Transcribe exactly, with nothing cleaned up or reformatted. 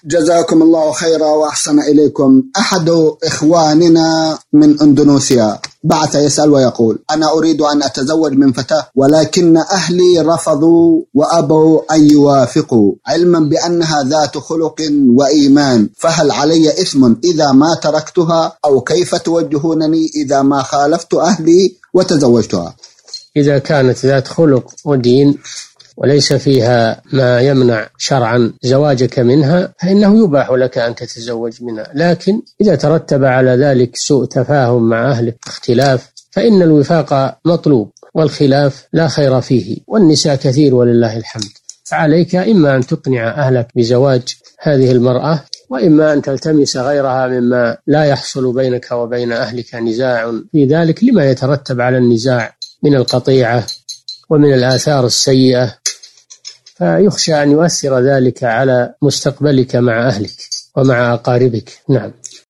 جزاكم الله خيرا وأحسن إليكم. أحد إخواننا من أندونيسيا بعث يسأل ويقول: أنا أريد أن أتزوج من فتاة ولكن أهلي رفضوا وأبوا أن يوافقوا، علما بأنها ذات خلق وإيمان، فهل علي إثم إذا ما تركتها، أو كيف توجهونني إذا ما خالفت أهلي وتزوجتها؟ إذا كانت ذات خلق ودين وليس فيها ما يمنع شرعا زواجك منها فإنه يباح لك أن تتزوج منها، لكن إذا ترتب على ذلك سوء تفاهم مع أهلك اختلاف فإن الوفاق مطلوب، والخلاف لا خير فيه، والنساء كثير ولله الحمد. فعليك إما أن تقنع أهلك بزواج هذه المرأة، وإما أن تلتمس غيرها مما لا يحصل بينك وبين أهلك نزاع في ذلك لما يترتب على النزاع من القطيعة ومن الآثار السيئة، فيخشى أن يؤثر ذلك على مستقبلك مع أهلك ومع أقاربك. نعم.